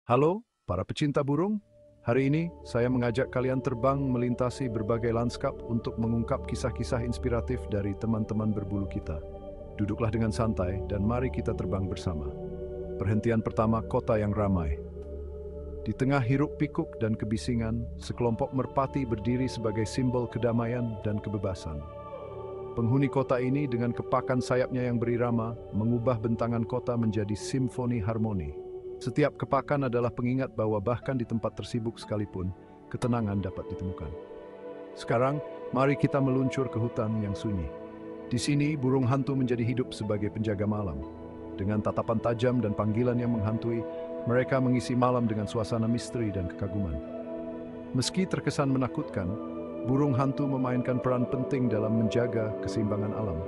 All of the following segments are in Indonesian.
Halo, para pecinta burung. Hari ini saya mengajak kalian terbang melintasi berbagai lanskap untuk mengungkap kisah-kisah inspiratif dari teman-teman berbulu kita. Duduklah dengan santai dan mari kita terbang bersama. Perhentian pertama, kota yang ramai. Di tengah hiruk-pikuk dan kebisingan, sekelompok merpati berdiri sebagai simbol kedamaian dan kebebasan. Penghuni kota ini dengan kepakan sayapnya yang berirama, mengubah bentangan kota menjadi simfoni harmoni. Setiap kepakan adalah pengingat bahwa bahkan di tempat tersibuk sekalipun, ketenangan dapat ditemukan. Sekarang, mari kita meluncur ke hutan yang sunyi. Di sini, burung hantu menjadi hidup sebagai penjaga malam. Dengan tatapan tajam dan panggilan yang menghantui, mereka mengisi malam dengan suasana misteri dan kekaguman. Meski terkesan menakutkan, burung hantu memainkan peran penting dalam menjaga keseimbangan alam.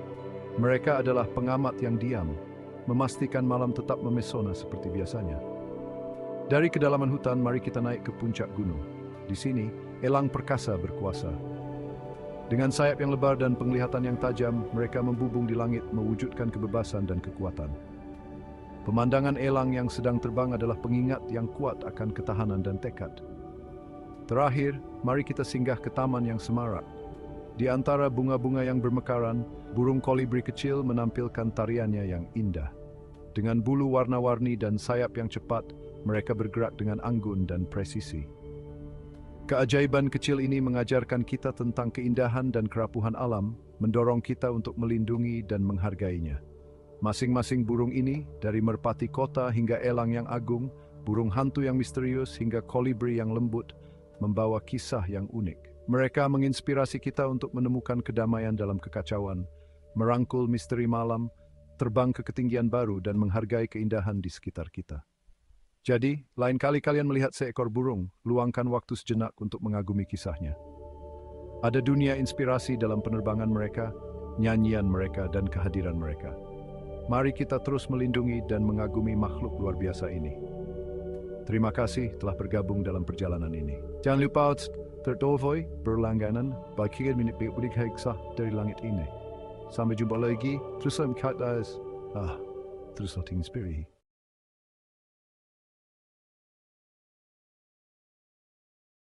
Mereka adalah pengamat yang diam, memastikan malam tetap memesona seperti biasanya. Dari kedalaman hutan, mari kita naik ke puncak gunung. Di sini, elang perkasa berkuasa. Dengan sayap yang lebar dan penglihatan yang tajam, mereka membubung di langit mewujudkan kebebasan dan kekuatan. Pemandangan elang yang sedang terbang adalah pengingat yang kuat akan ketahanan dan tekad. Terakhir, mari kita singgah ke taman yang semarak. Di antara bunga-bunga yang bermekaran, burung kolibri kecil menampilkan tariannya yang indah. Dengan bulu warna-warni dan sayap yang cepat, mereka bergerak dengan anggun dan presisi. Keajaiban kecil ini mengajarkan kita tentang keindahan dan kerapuhan alam, mendorong kita untuk melindungi dan menghargainya. Masing-masing burung ini, dari merpati kota hingga elang yang agung, burung hantu yang misterius hingga kolibri yang lembut, membawa kisah yang unik. Mereka menginspirasi kita untuk menemukan kedamaian dalam kekacauan, merangkul misteri malam, terbang ke ketinggian baru dan menghargai keindahan di sekitar kita. Jadi, lain kali kalian melihat seekor burung, luangkan waktu sejenak untuk mengagumi kisahnya. Ada dunia inspirasi dalam penerbangan mereka, nyanyian mereka, dan kehadiran mereka. Mari kita terus melindungi dan mengagumi makhluk luar biasa ini. Terima kasih telah bergabung dalam perjalanan ini. Jangan lupa tertovoi berlangganan bagian minit belik heksah dari langit ini. Sampai jumpa lagi, teruslah teruslah inspirasi.